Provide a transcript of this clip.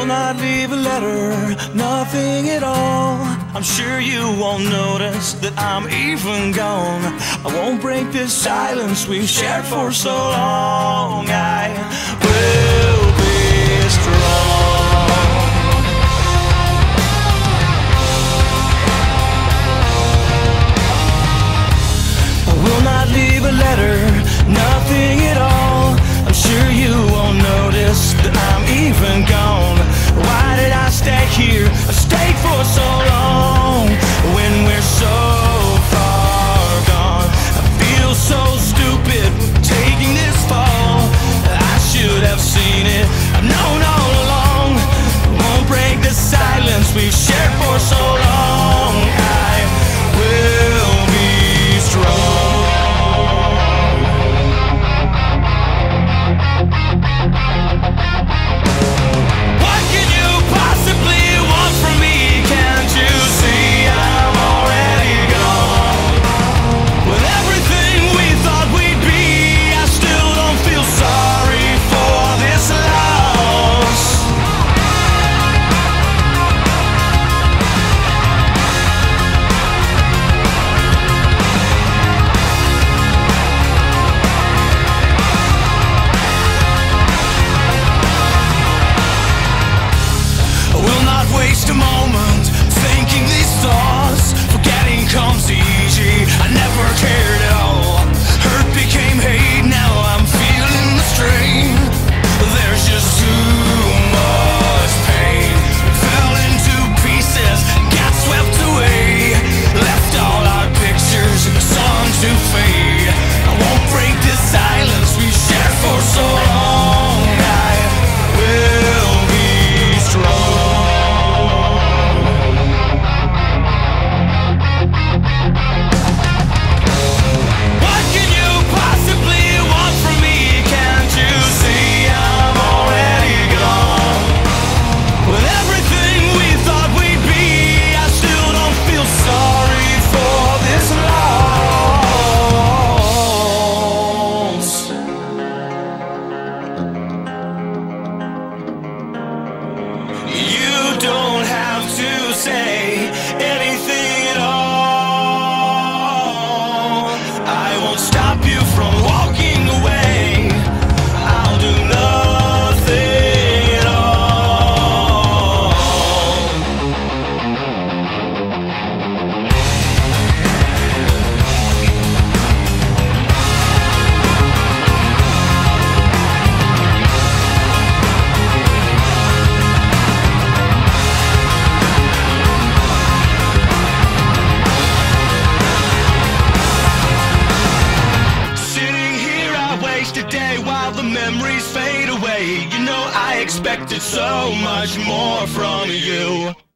not leave a letter, nothing at all. I'm sure you won't notice that I'm even gone. I won't break this silence we've shared for so long. I will be strong. I will not leave a letter, nothing at all. I'm sure you won't notice that I'm even gone. Why did I stay here? I stayed for so long when we're so far gone. I feel so stupid taking this fall. I should have seen it, I've known all along. Won't break the silence we've shared for so long. I will be strong. Waste a moment thinking these thoughts. Forgetting comes easy, I never cared at all. Hurt became hate, now I'm feeling the strain. There's just too much pain. Fell into pieces, got swept away. Left all our pictures in the sun to fade. I won't break this silence we shared for so long. I will be strong. You don't have to say anything at all. I won't stop you from walking away. I'll do nothing at all. Today, while the memories fade away, you know I expected so much more from you.